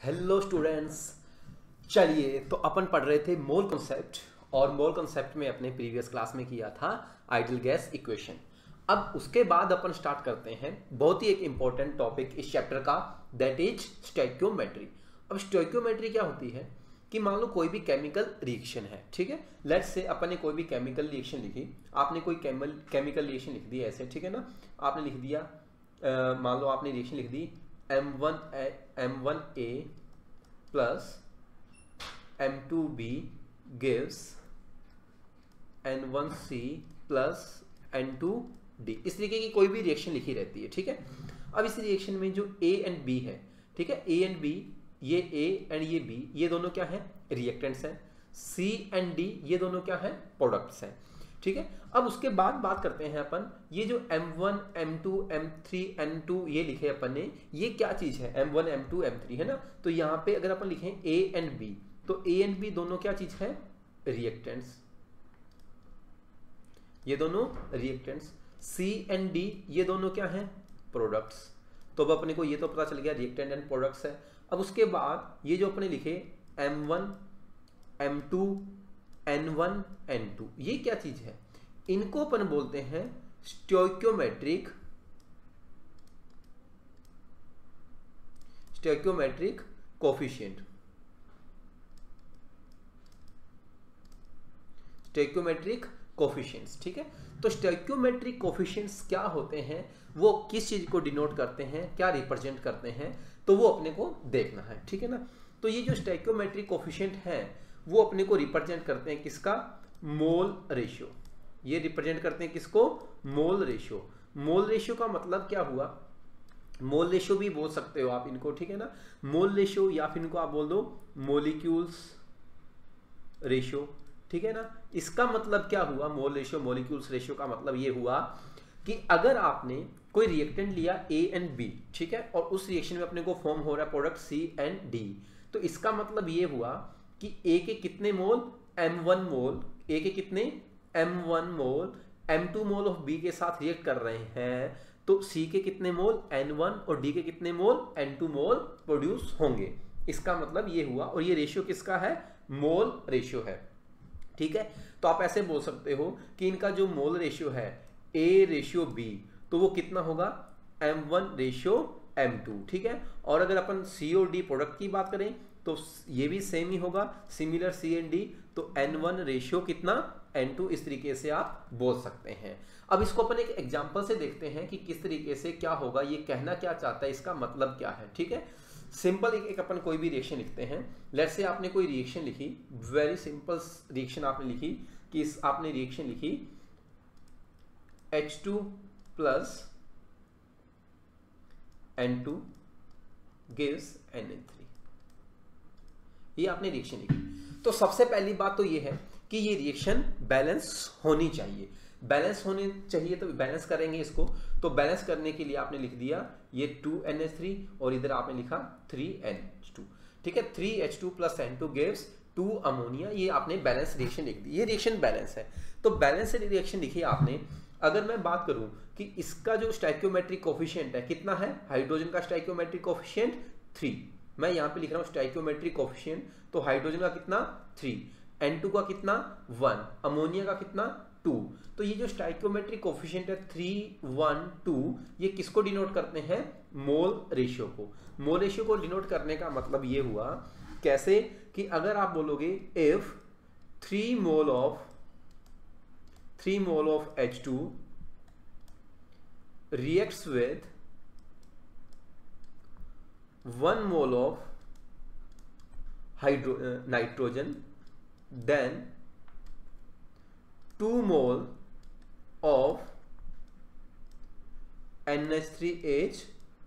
Hello students. चलिए, तो अपन पढ़ रहे थे मोल कॉन्सेप्ट, और मोल कॉन्सेप्ट में अपने प्रीवियस क्लास में किया था आइडियल गैस इक्वेशन। अब उसके बाद अपन स्टार्ट करते हैं बहुत ही एक इंपॉर्टेंट टॉपिक इस चैप्टर का, दैट इज स्टोइकियोमेट्री। अब स्टोइकियोमेट्री क्या होती है कि मान लो कोई भी केमिकल रिएक्शन है, ठीक है। लेट्स से अपन ने कोई भी केमिकल रिएक्शन लिखी, आपने कोई केमिकल रिएक्शन लिख दी ऐसे, ठीक है ना। आपने लिख दिया, मान लो आपने रिएक्शन लिख दी M1A plus M2B gives N1C plus N2D। इस तरीके की कोई भी रिएक्शन लिखी रहती है, ठीक है। अब इस रिएक्शन में जो A एंड B है, ठीक है, A एंड B, ये A एंड ये B, ये दोनों क्या है, रिएक्टेंट्स हैं। C एंड D, ये दोनों क्या है, प्रोडक्ट्स हैं, ठीक है। अब उसके बाद बात करते हैं अपन, ये जो M1, M2, M3, N2 ये लिखे अपन ने, ये क्या चीज है, M1, M2, M3 है ना। तो यहाँ पे अगर अपन लिखें A एंड B, तो A एंड B दोनों क्या चीज है, रिएक्टेंट्स, ये दोनों रिएक्टेंट्स। C एंड D ये दोनों क्या हैं, प्रोडक्ट्स। तो अब अपने को ये तो पता चल गया रिएक्टेंट एंड प्रोडक्ट्स है। अब उसके बाद ये जो अपने लिखे M1, M2, N1, N2, ये क्या चीज है, इनको अपन बोलते हैं स्टोइकियोमेट्रिक कोफिशिएंट। स्टोइकियोमेट्रिक कोफिशिएंट्स, ठीक है। तो स्टोइकियोमेट्रिक कोफिशिएंट्स क्या होते हैं, वो किस चीज को डिनोट करते हैं, क्या रिप्रेजेंट करते हैं, तो वो अपने को देखना है, ठीक है ना। तो ये जो स्टोइकियोमेट्रिक कोफिशिएंट है वो अपने को रिप्रेजेंट करते हैं किसका, मोल रेशियो। ये रिप्रेजेंट करते हैं किसको, मोल रेशियो। मोल रेशियो का मतलब क्या हुआ, मोल रेशियो भी बोल सकते हो आप इनको, ठीक है ना। मोल रेशियो या फिर इनको आप बोल दो मॉलिक्यूल्स रेशियो, ठीक है ना। इसका मतलब क्या हुआ, मोल रेशियो मॉलिक्यूल्स रेशियो का मतलब ये हुआ कि अगर आपने कोई रिएक्टेंट लिया A एंड B, ठीक है, और उस रिएक्शन में अपने को फॉर्म हो रहा है प्रोडक्ट C एंड D, तो इसका मतलब ये हुआ कि A के कितने मोल, M1 मोल, A के कितने M1 mole M2 mole of B के साथ रिएक्ट कर रहे हैं, तो C के कितने मोल N1 और D के कितने मोल N2 मोल प्रोड्यूस होंगे। इसका मतलब ये हुआ, और ये रेशियो किसका है, मोल रेशियो है, ठीक है। तो आप ऐसे बोल सकते हो कि इनका जो मोल रेशियो है A रेशियो B, तो वो कितना होगा, M1 रेशियो M2, ठीक है। और अगर अपन C और D प्रोडक्ट की बात करें तो ये भी सेम ही होगा, सिमिलर C एंड D, तो N1 रेशियो कितना, N2, इस तरीके से आप बोल सकते हैं। अब इसको अपन एक एग्जांपल से देखते हैं कि किस तरीके से क्या होगा, ये कहना क्या चाहता है, इसका मतलब क्या है, ठीक है। सिंपल एक अपन कोई भी रिएक्शन लिखते हैं। लेट्स से आपने कोई रिएक्शन लिखी, वेरी सिंपल रिएक्शन आपने लिखी कि आपने रिएक्शन लिखी H2 plus N2 gives Na3, ये आपने रिएक्शन लिखी। तो सबसे पहली बात तो ये है कि ये रिएक्शन बैलेंस होनी चाहिए। बैलेंस होनी चाहिए तो बैलेंस करेंगे इसको, तो बैलेंस करने के लिए आपने लिख दिया ये 2NH3 और इधर आपने लिखा 3NH2, ठीक है। 3H2 plus N2 gives 2 ammonia, ये आपने बैलेंस रिएक्शन लिख दी, ये रिएक्शन बैलेंस है। तो बैलेंस रिएक्शन लिखी आपने। अगर मैं बात करूं कि इसका जो स्टोइकियोमेट्रिक कोफिशिएंट है कितना है, हाइड्रोजन का स्टोइकियोमेट्रिक कोफिशिएंट 3, मैं यहां पे लिख रहा हूं स्टोइकियोमेट्रिक कोफिशिएंट, तो हाइड्रोजन का कितना 3, N2 का कितना 1, अमोनिया का कितना 2। तो ये जो स्टोइकियोमेट्रिक कोफिशिएंट है 3, 1, 2, ये किसको डिनोट करते हैं, मोल रेशियो को। मोल रेशियो को डिनोट करने का मतलब ये हुआ कैसे, कि अगर आप बोलोगे if 3 mole of H2 reacts with 1 mole of nitrogen, then 2 mole of NH3H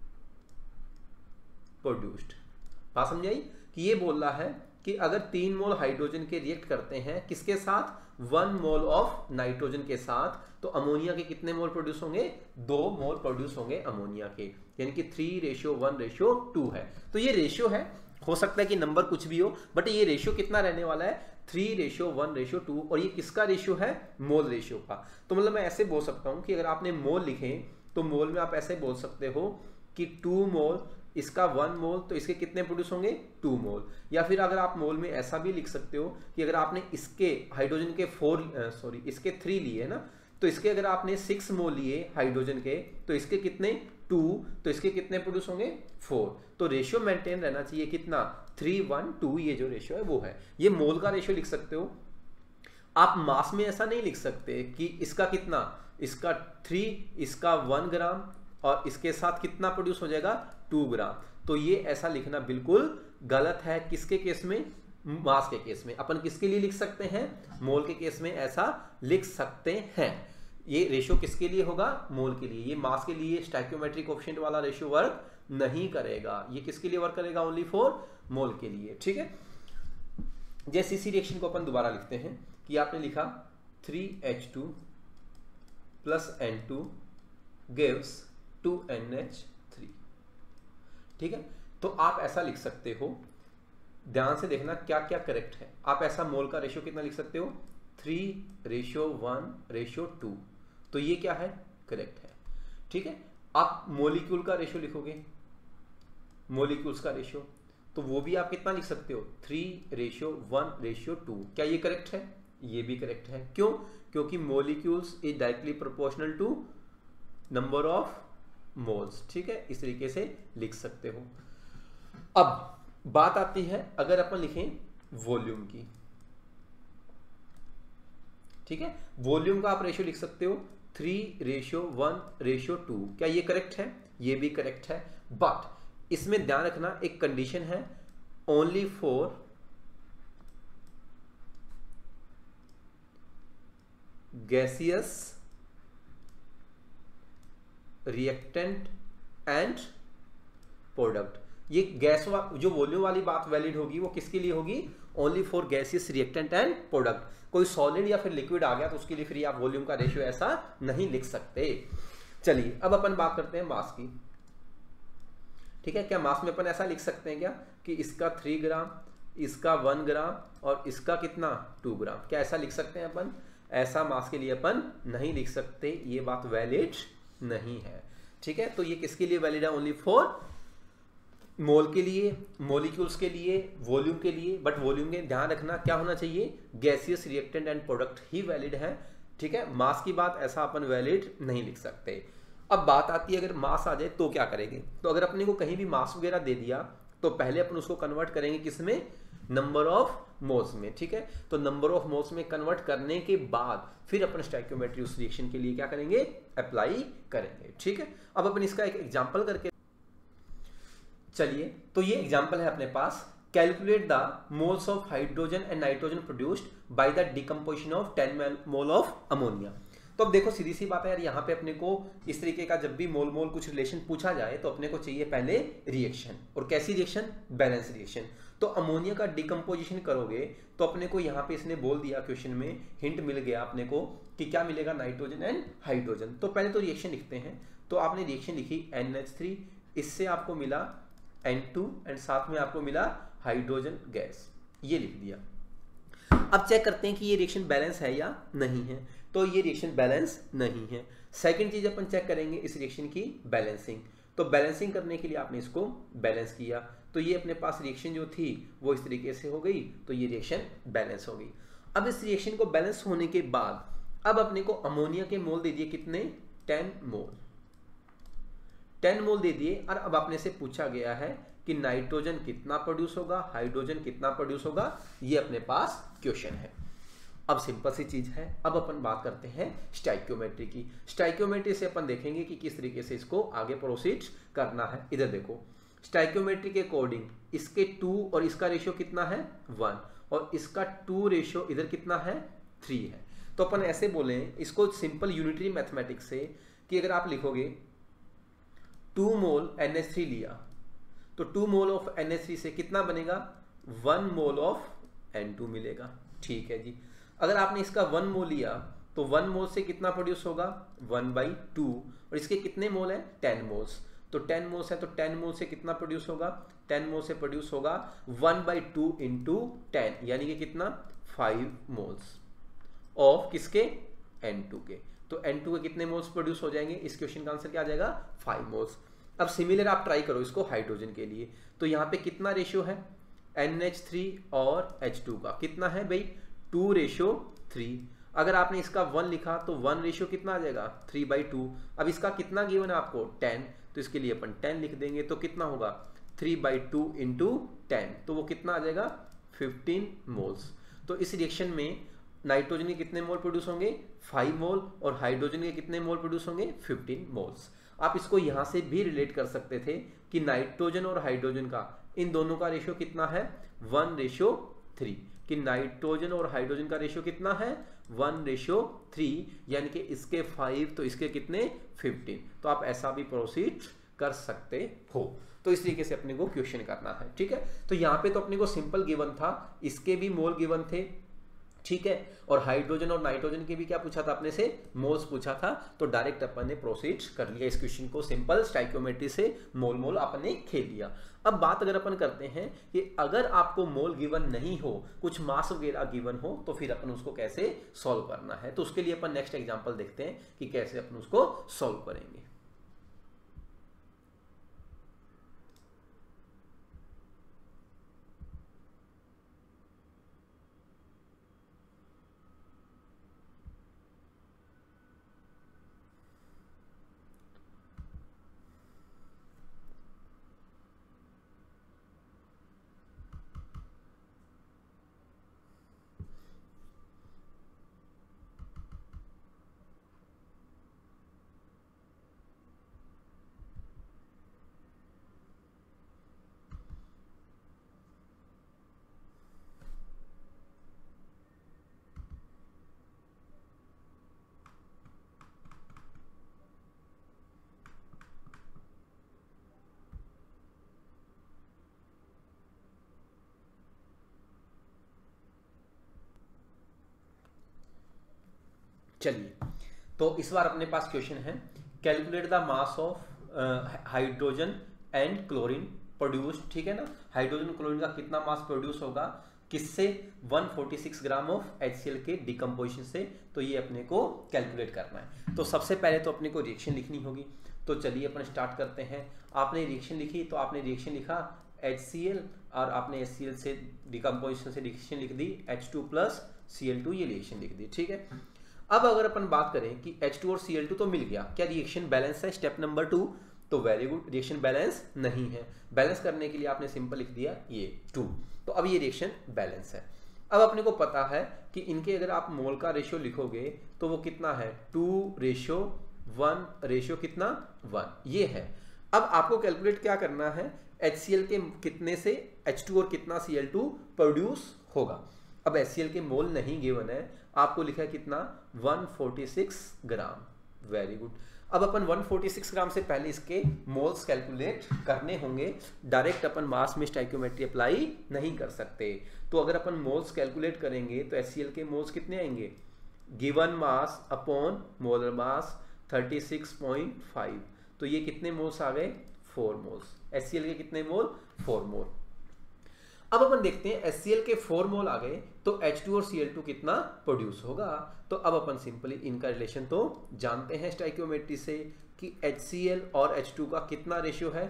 produced. बात समझ आई कि ये बोल रहा है कि अगर 3 मोल हाइड्रोजन के रिएक्ट करते हैं किसके साथ, 1 मोल ऑफ नाइट्रोजन के साथ, तो अमोनिया के कितने मोल प्रोड्यूस होंगे, 2 मोल प्रोड्यूस होंगे अमोनिया के, यानी कि 3:1:2 है। तो ये रेशियो है, हो सकता है कि नंबर कुछ भी हो, बट ये रेशियो कितना रहने वाला है, 3:1:2, और ये किसका रेशियो है, मोल रेशियो का। तो मतलब मैं ऐसे बोल सकता हूं कि अगर आपने मोल लिखे तो मोल में आप ऐसे बोल सकते हो कि 2 मोल इसका 1 मोल, तो इसके कितने प्रोड्यूस होंगे 2 मोल। या फिर अगर आप मोल में ऐसा भी लिख सकते हो कि अगर आपने इसके हाइड्रोजन के इसके 3 लिए ना, तो इसके अगर आपने 6 मोल लिए हाइड्रोजन के, तो इसके कितने 2, तो इसके कितने प्रोड्यूस होंगे 4। तो रेशियो मेंटेन रहना चाहिए कितना 3:1:2, ये जो रेशियो है वो है। ये मोल का रेशियो लिख सकते हो आप। मास में ऐसा नहीं लिख सकते कि इसका कितना, इसका 3, इसका 1 ग्राम और इसके साथ कितना प्रोड्यूस हो जाएगा 2 ग्राम। तो ये ऐसा लिखना बिल्कुल गलत है। किसके केस में, मास के केस में। अपन किसके लिए लिख सकते हैं, मोल के केस में ऐसा लिख सकते हैं। ये रेशियो किसके लिए होगा, मोल के लिए। ये मास के लिए स्टोइकियोमेट्रिक कोएफिशिएंट वाला रेशियो वर्क नहीं करेगा। ये किसके लिए वर्क करेगा, ओनली फॉर मोल के लिए। ठीक है, जैसे इसी रिएक्शन को अपन दोबारा लिखते हैं कि आपने लिखा 3H2 plus N2 gives 2NH3। ठीक है, तो आप ऐसा लिख सकते हो, ध्यान से देखना क्या क्या करेक्ट है। आप ऐसा मोल का रेशियो कितना लिख सकते हो 3:1:2, तो ये क्या है, करेक्ट है। ठीक है, आप मोलिक्यूल का रेशियो लिखोगे, मोलिक्यूल्स का रेशियो, तो वो भी आप कितना लिख सकते हो 3:1:2। क्या ये करेक्ट है, ये भी करेक्ट है। क्यों, क्योंकि molecules is directly proportional to number of moles. ठीक है, इस तरीके से लिख सकते हो। अब बात आती है अगर अपन लिखें वॉल्यूम की। ठीक है, वॉल्यूम का आप रेशियो लिख सकते हो 3:1:2। क्या ये करेक्ट है, ये भी करेक्ट है। बट इसमें ध्यान रखना एक कंडीशन है, only for gaseous reactant and product. ये गैस जो वॉल्यूम वाली बात वैलिड होगी वो किसके लिए होगी, only for gaseous reactant and product. कोई सॉलिड या फिर लिक्विड आ गया तो उसके लिए फिर आप वॉल्यूम का रेशियो ऐसा नहीं लिख सकते। चलिए अब अपन बात करते हैं मास की। ठीक है, क्या मास में अपन ऐसा लिख सकते हैं क्या कि इसका 3 ग्राम, इसका 1 ग्राम और इसका कितना 2 ग्राम। क्या ऐसा लिख सकते हैं अपन, ऐसा मास के लिए अपन नहीं लिख सकते। ये बात वैलिड नहीं है। ठीक है, तो ये किसके लिए वैलिड है, ओनली फॉर मोल के लिए, मॉलिक्यूल्स के लिए, वॉल्यूम के लिए। बट वॉल्यूम में ध्यान रखना क्या होना चाहिए, गैसियस रिएक्टेंट एंड प्रोडक्ट ही वैलिड है। ठीक है, मास की बात ऐसा अपन वैलिड नहीं लिख सकते। अब बात आती है अगर मास आ जाए तो क्या करेंगे। तो अगर अपने को कहीं भी मास वगैरह दे दिया तो पहले अपन उसको कन्वर्ट करेंगे किसमें, नंबर ऑफ मोल्स में। ठीक है, तो नंबर ऑफ मोल्स में कन्वर्ट करने के बाद फिर अपन स्टोइकियोमेट्री उस रिएक्शन के लिए क्या करेंगे, अप्लाई करेंगे। ठीक है, अब अपन इसका एक एग्जांपल करके चलिए। तो ये एग्जांपल है अपने पास, calculate the moles of hydrogen and nitrogen produced by the decomposition of 10 mole of ammonia. तो अब देखो सीधी सी बात है यार, यहाँ पे अपने को इस तरीके का जब भी मोल मोल कुछ रिलेशन पूछा जाए तो अपने को चाहिए पहले रिएक्शन। और कैसी रिएक्शन, बैलेंस रिएक्शन। तो अमोनिया का डिकम्पोजिशन करोगे तो अपने को यहाँ पे इसने बोल दिया क्वेश्चन में, हिंट मिल गया अपने को कि क्या मिलेगा, नाइट्रोजन एंड हाइड्रोजन। तो पहले तो रिएक्शन लिखते हैं। तो आपने रिएक्शन लिखी NH3, इससे आपको मिला N2 एंड साथ में आपको मिला हाइड्रोजन गैस, ये लिख दिया। अब चेक करते हैं कि ये रिएक्शन बैलेंस है या नहीं है। तो ये रिएक्शन बैलेंस नहीं है। सेकंड चीज अपन चेक करेंगे इस रिएक्शन की बैलेंसिंग। तो बैलेंसिंग करने के लिए आपने इसको बैलेंस किया, तो ये अपने पास रिएक्शन जो थी वो इस तरीके से हो गई, तो ये रिएक्शन बैलेंस हो गई। अब इस रिएक्शन को बैलेंस होने के बाद अब अपने को अमोनिया के मोल दे दिए कितने, 10 मोल। 10 मोल दे दिए और अब अपने से पूछा गया है कि नाइट्रोजन कितना प्रोड्यूस होगा, हाइड्रोजन कितना प्रोड्यूस होगा, ये अपने पास क्वेश्चन है। अब सिंपल सी चीज है, अब अपन बात करते हैं स्टोइकियोमेट्री की। स्टोइकियोमेट्री से अपन देखेंगे कि किस तरीके से इसको आगे प्रोसीड करना है। इधर देखो, स्टोइकियोमेट्री के अकॉर्डिंग इसके 2 और इसका रेशियो कितना है 1 और इसका 2 रेशियो इधर कितना है 3 है। तो अपन ऐसे बोले इसको सिंपल यूनिटरी मैथमेटिक्स से कि अगर आप लिखोगे 2 मोल NH3 लिया तो 2 मोल ऑफ NH3 से कितना बनेगा, 1 मोल ऑफ N2 मिलेगा। ठीक है जी, अगर आपने इसका 1 मोल लिया तो 1 मोल से कितना प्रोड्यूस होगा 1/2 और इसके कितने मोल है 10 मोल्स। तो 10 मोल्स है तो 10 मोल से कितना प्रोड्यूस होगा, 10 मोल से प्रोड्यूस होगा 1/2 इंटू 10 यानी कि कितना 5 मोल्स ऑफ किसके N2 के। तो N2 के कितने मोल्स प्रोड्यूस हो जाएंगे, इस क्वेश्चन का आंसर क्या आ जाएगा 5 मोल्स। अब सिमिलर आप ट्राई करो इसको हाइड्रोजन के लिए, तो यहाँ पे कितना रेशियो है NH3 और H2 का कितना है भाई 2:3। अगर आपने इसका 1 लिखा तो 1 रेशियो कितना आ जाएगा 3/2। अब इसका कितना गिवन है आपको 10, तो इसके लिए अपन 10 लिख देंगे, तो कितना होगा 3/2 इंटू 10, तो वो कितना आ जाएगा 15 मोल्स। तो इस रिएक्शन में नाइट्रोजन के कितने मोल प्रोड्यूस होंगे 5 मोल और हाइड्रोजन के कितने मोल प्रोड्यूस होंगे 15 मोल्स। आप इसको यहां से भी रिलेट कर सकते थे कि नाइट्रोजन और हाइड्रोजन का इन दोनों का रेशियो कितना है 1:3, कि नाइट्रोजन और हाइड्रोजन का रेशियो कितना है 1:3, यानी कि इसके 5 तो इसके कितने 15। तो आप ऐसा भी प्रोसीड कर सकते हो। तो इस तरीके से अपने को क्वेश्चन करना है, ठीक है। तो यहाँ पे तो अपने को सिंपल गिवन था, इसके भी मोल गिवन थे, ठीक है, और हाइड्रोजन और नाइट्रोजन के भी क्या पूछा था अपने से मोल्स पूछा था। तो डायरेक्ट अपन ने प्रोसीड कर लिया इस क्वेश्चन को, सिंपल स्टाइकियोमेट्री से मोल मोल अपने खेल लिया। अब बात अगर अपन करते हैं कि अगर आपको मोल गिवन नहीं हो, कुछ मास वगैरह गिवन हो, तो फिर अपन उसको कैसे सॉल्व करना है। तो उसके लिए अपन नेक्स्ट एग्जांपल देखते हैं कि कैसे अपन उसको सॉल्व करेंगे। चलिए, तो इस बार अपने पास क्वेश्चन है, calculate the mass of hydrogen and chlorine produced, ठीक है ना। हाइड्रोजन क्लोरीन का कितना मास प्रोड्यूस होगा, किससे 146 ग्राम ऑफ HCl के डिकम्पोजिशन से। तो ये अपने को कैलकुलेट करना है। तो सबसे पहले तो अपने को रिएक्शन लिखनी होगी। तो चलिए अपन स्टार्ट करते हैं। आपने रिएक्शन लिखी, तो आपने रिएक्शन लिखा HCl और आपने HCl से डिकम्पोजिशन से रिएक्शन लिख दी H2 + Cl2, ये रिएक्शन लिख दी, ठीक है। अब अगर अपन बात करें कि H2 और Cl2 तो मिल गया, क्या रिएक्शन बैलेंस है स्टेप नंबर 2, तो वेरी गुड, रिएक्शन बैलेंस नहीं है। बैलेंस करने के लिए आपने सिंपल लिख दिया ये 2, तो अब ये रिएक्शन बैलेंस है। अब अपने को पता है कि इनके अगर आप मोल का रेशियो लिखोगे तो वो कितना है 2:1 रेशियो कितना 1, ये है। अब आपको कैलकुलेट क्या करना है, HCl के कितने से H2 और कितना Cl2 प्रोड्यूस होगा। अब HCl के मोल नहीं गिवन है, आपको लिखा है कितना 146 ग्राम, वेरी गुड। अब अपन 146 ग्राम से पहले इसके मोल्स कैलकुलेट करने होंगे, डायरेक्ट अपन मास में स्टोइकियोमेट्री अप्लाई नहीं कर सकते। तो अगर अपन मोल्स कैलकुलेट करेंगे तो HCl के मोल्स कितने आएंगे, given mass upon molar mass 36.5, तो ये कितने मोल्स आ गए 4 मोल्स। HCl के कितने मोल 4 मोल। अब अपन देखते हैं HCl के 4 मोल आ गए तो H2 और Cl2 कितना प्रोड्यूस होगा। तो अब अपन सिंपली इनका रिलेशन तो जानते हैं स्टोइकियोमेट्री से कि HCl और H2 का कितना रेशियो है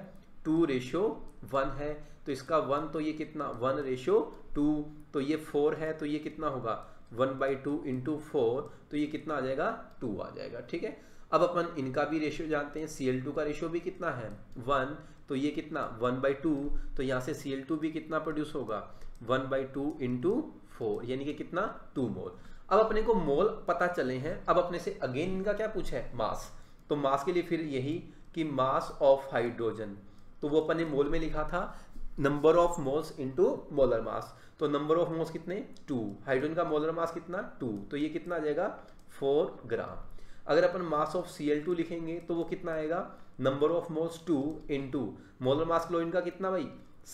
2:1 है। तो इसका 1 तो ये कितना 1:2, तो ये 4 है, तो ये कितना होगा 1/2 × 4, तो ये कितना आ जाएगा 2 आ जाएगा, ठीक है। अब अपन इनका भी रेशियो जानते हैं, Cl2 का रेशियो भी कितना है 1, तो ये कितना 1/2, तो यहाँ से Cl2 भी कितना प्रोड्यूस होगा 1/2 × 4, यानी कि कितना 2 मोल। अब अपने को मोल पता चले हैं, अब अपने से अगेन इनका क्या पूछा है मास। तो मास के लिए फिर यही कि मास ऑफ हाइड्रोजन, तो वो अपने मोल में लिखा था number of moles into molar mass. तो नंबर ऑफ मोल्स कितने 2, हाइड्रोजन का मोलर मास कितना 2, तो ये कितना आ जाएगा 4 ग्राम। अगर अपन मास ऑफ Cl2 लिखेंगे तो वो कितना आएगा number of moles 2 × molar mass chlorine का कितना भाई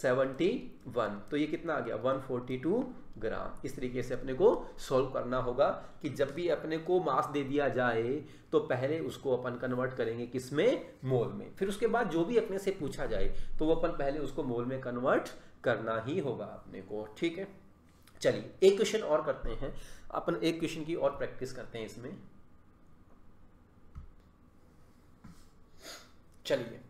71, तो ये कितना आ गया 142 ग्राम। इस तरीके से अपने को सॉल्व करना होगा कि जब भी अपने को मास दे दिया जाए तो पहले उसको अपन कन्वर्ट करेंगे किसमें मोल में, फिर उसके बाद जो भी अपने से पूछा जाए तो वो अपन पहले उसको मोल में कन्वर्ट करना ही होगा अपने को, ठीक है। चलिए एक क्वेश्चन और करते हैं, अपन एक क्वेश्चन की और प्रैक्टिस करते हैं इसमें। चलिए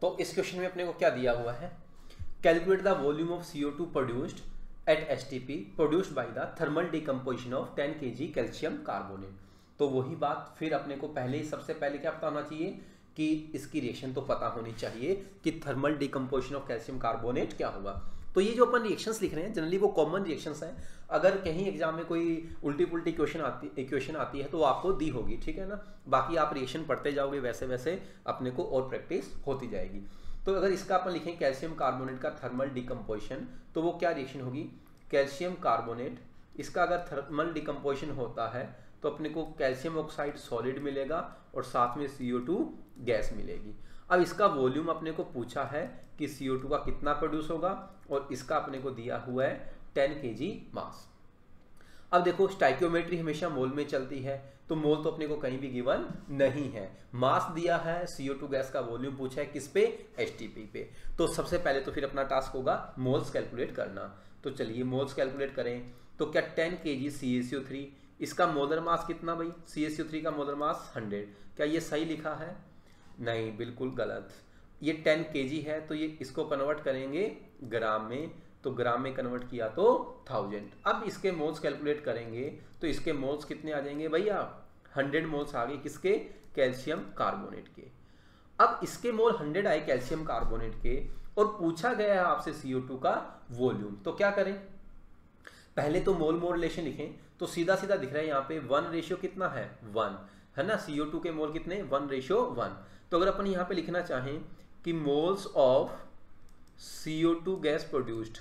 तो इस क्वेश्चन में अपने को क्या दिया हुआ है, calculate the volume of CO2 produced at STP produced by the thermal decomposition of 10 kg calcium carbonate. तो वही बात फिर अपने को पहले ही सबसे पहले क्या पता होना चाहिए कि इसकी रिएक्शन तो पता होनी चाहिए कि thermal decomposition of calcium carbonate क्या होगा। तो ये जो अपन रिएक्शंस लिख रहे हैं जनरली वो कॉमन रिएक्शंस हैं, अगर कहीं एग्जाम में कोई उल्टी पुल्टी इक्वेशन आती है तो वो आपको दी होगी, ठीक है ना। बाकी आप रिएक्शन पढ़ते जाओगे वैसे वैसे अपने को और प्रैक्टिस होती जाएगी। तो अगर इसका अपन लिखें कैल्शियम कार्बोनेट का थर्मल डिकम्पोजिशन, तो वो क्या रिएक्शन होगी, कैल्शियम कार्बोनेट, इसका अगर थर्मल डिकम्पोजिशन होता है तो अपने को कैल्शियम ऑक्साइड सॉलिड मिलेगा और साथ में CO2 गैस मिलेगी। अब इसका वॉल्यूम अपने को पूछा है कि CO2 का कितना प्रोड्यूस होगा और इसका अपने को दिया हुआ है 10 kg मास। अब देखो स्टाइकियोमेट्री हमेशा मोल में चलती है, तो मोल तो अपने को कहीं भी गिवन नहीं है। मास दिया है, CO2 गैस का वॉल्यूम पूछा है किस पे, STP पे। तो सबसे पहले तो फिर अपना टास्क होगा मोल्स कैलकुलेट करना। तो चलिए मोल्स कैलकुलेट करें। तो क्या 10 kg CaCO3, इसका मोलर मास कितना भाई, CaCO3 का मोलर मास 100। क्या ये सही लिखा है, नहीं बिल्कुल गलत। ये 10 kg है तो ये इसको कन्वर्ट करेंगे ग्राम में, तो ग्राम में कन्वर्ट किया तो 1000। अब इसके मोल्स कैलकुलेट करेंगे तो इसके मोल्स कितने आ जाएंगे भैया, 100 मोल्स आ गए किसके, कैल्शियम कार्बोनेट के। अब इसके मोल 100 आए कैल्शियम कार्बोनेट के और पूछा गया है आपसे CO2 का वॉल्यूम। तो क्या करें, पहले तो मोल मोल रिलेशन लिखें। तो सीधा सीधा दिख रहा है यहाँ पे 1 रेशियो कितना है, 1 है ना। CO2 के मोल कितने, 1:1। तो अगर अपन यहाँ पे लिखना चाहें कि moles of CO2 gas produced,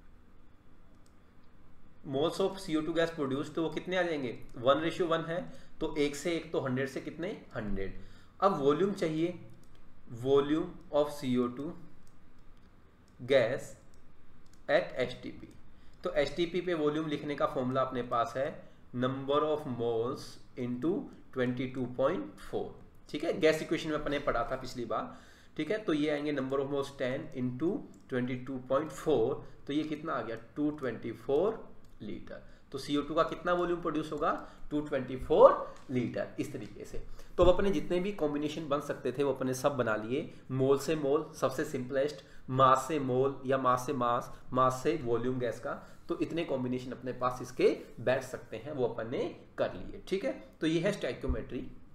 moles of CO2 gas produced, तो वो कितने आ जाएंगे, 1:1 है तो 1 से 1 तो 100 से कितने, 100। अब वॉल्यूम चाहिए, volume of CO2 gas at STP। तो STP पे वॉल्यूम लिखने का फॉर्मूला अपने पास है नंबर ऑफ मोल्स इंटू 22.4, ठीक है। गैस इक्वेशन में अपने पढ़ा था पिछली बार, ठीक है। तो ये आएंगे नंबर ऑफ मोल्स 10 इंटू 22.4, तो ये कितना आ गया 224 लीटर। तो CO2 का कितना वॉल्यूम प्रोड्यूस होगा, 224 लीटर। इस तरीके से तो अब अपने जितने भी कॉम्बिनेशन बन सकते थे वो अपने सब बना लिए। मोल से मोल सबसे सिंपलेस्ट, मास से मोल या मास से मास, मास से वॉल्यूम गैस का, तो इतने कॉम्बिनेशन अपने पास इसके बैठ सकते हैं, वो अपन ने कर लिए, ठीक है। तो ये है स्टोइकियोमेट्री।